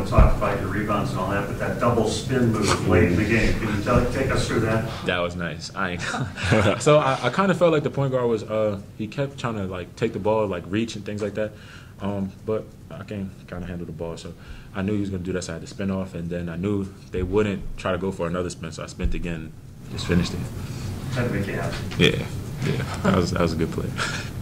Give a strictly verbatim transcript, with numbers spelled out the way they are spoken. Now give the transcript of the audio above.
and talked about your rebounds and all that, but that double spin move late in the game, can you tell, take us through that? That was nice. I ain't so I, I kind of felt like the point guard was uh, he kept trying to like take the ball, like reach and things like that. Um, but I can kind of handle the ball, so I knew he was going to do that. So I had to spin off, and then I knew they wouldn't try to go for another spin, so I spent again, just finished it. Had to make you happy. Yeah, yeah, that was that was a good play.